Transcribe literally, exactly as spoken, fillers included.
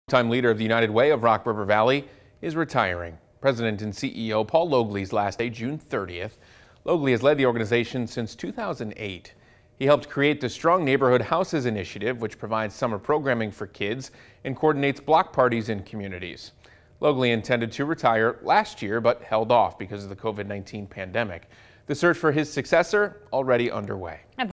Time leader of the United Way of Rock River Valley is retiring. President and C E O Paul Logli's last day, June thirtieth. Logli has led the organization since two thousand eight. He helped create the Strong Neighborhood Houses initiative, which provides summer programming for kids and coordinates block parties in communities. Logli intended to retire last year, but held off because of the COVID nineteen pandemic. The search for his successor already underway.